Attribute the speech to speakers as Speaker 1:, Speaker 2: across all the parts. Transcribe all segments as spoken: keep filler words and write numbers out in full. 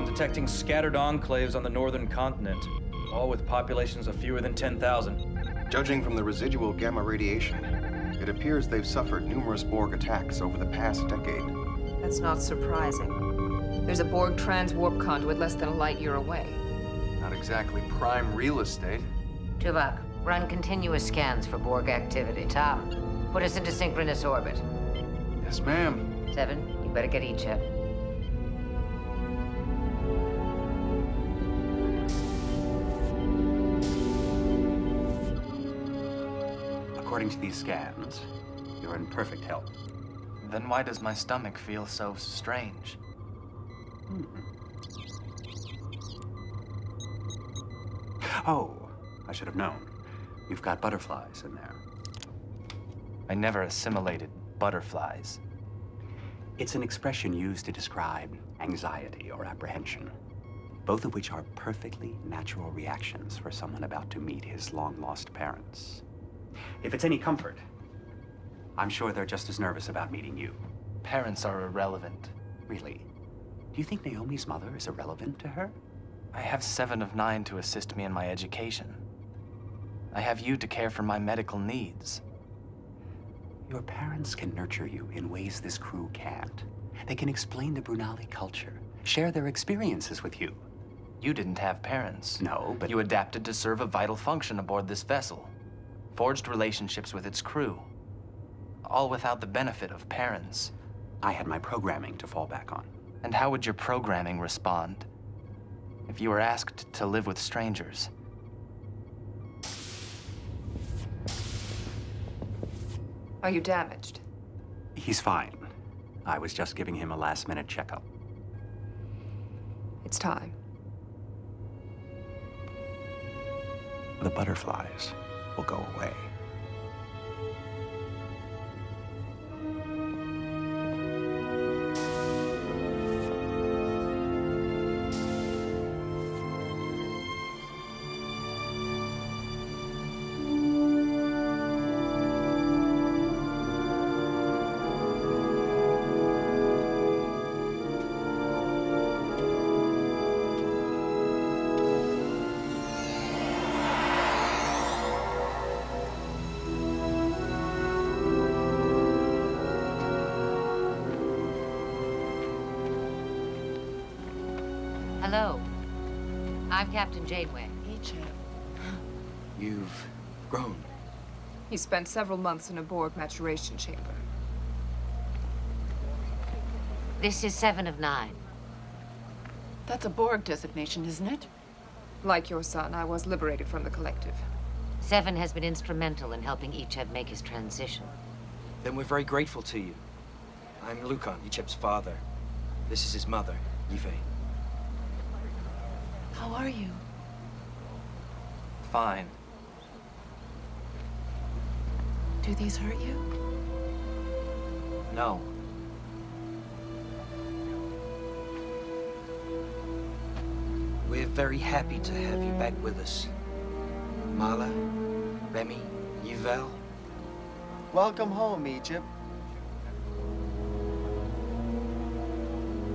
Speaker 1: I'm detecting scattered enclaves on the northern continent, all with populations of fewer than ten thousand.
Speaker 2: Judging from the residual gamma radiation, it appears they've suffered numerous Borg attacks over the past decade.
Speaker 3: That's not surprising. There's a Borg trans-warp conduit less than a light year away.
Speaker 2: Not exactly prime real estate.
Speaker 4: Tuvok, run continuous scans for Borg activity. Tom, put us into synchronous orbit.
Speaker 2: Yes, ma'am.
Speaker 4: Seven, you better get Icheb.
Speaker 5: According to these scans, you're in perfect health.
Speaker 6: Then why does my stomach feel so strange?
Speaker 5: Hmm. Oh, I should have known. You've got butterflies in there.
Speaker 6: I never assimilated butterflies.
Speaker 5: It's an expression used to describe anxiety or apprehension, both of which are perfectly natural reactions for someone about to meet his long-lost parents. If it's any comfort, I'm sure they're just as nervous about meeting you.
Speaker 6: Parents are irrelevant.
Speaker 5: Really? Do you think Naomi's mother is irrelevant to her?
Speaker 6: I have seven of nine to assist me in my education. I have you to care for my medical needs.
Speaker 5: Your parents can nurture you in ways this crew can't. They can explain the Brunali culture, share their experiences with you.
Speaker 6: You didn't have parents.
Speaker 5: No, but...
Speaker 6: You adapted to serve a vital function aboard this vessel. Forged relationships with its crew. All without the benefit of parents.
Speaker 5: I had my programming to fall back on.
Speaker 6: And how would your programming respond if you were asked to live with strangers?
Speaker 3: Are you damaged?
Speaker 5: He's fine. I was just giving him a last-minute checkup.
Speaker 3: It's time.
Speaker 5: The butterflies will go away.
Speaker 4: Hello. I'm Captain Janeway.
Speaker 7: Icheb. You've grown.
Speaker 3: He spent several months in a Borg maturation chamber.
Speaker 4: This is seven of nine.
Speaker 7: That's a Borg designation, isn't it?
Speaker 3: Like your son, I was liberated from the collective.
Speaker 4: Seven has been instrumental in helping Icheb make his transition.
Speaker 8: Then we're very grateful to you. I'm Lucan, Icheb's father. This is his mother, Yve.
Speaker 7: How are you?
Speaker 6: Fine.
Speaker 7: Do these hurt you?
Speaker 6: No.
Speaker 8: We're very happy to have you back with us. Mala, Remy, Yvel.
Speaker 9: Welcome home, Icheb.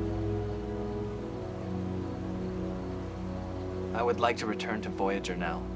Speaker 6: I would like to return to Voyager now.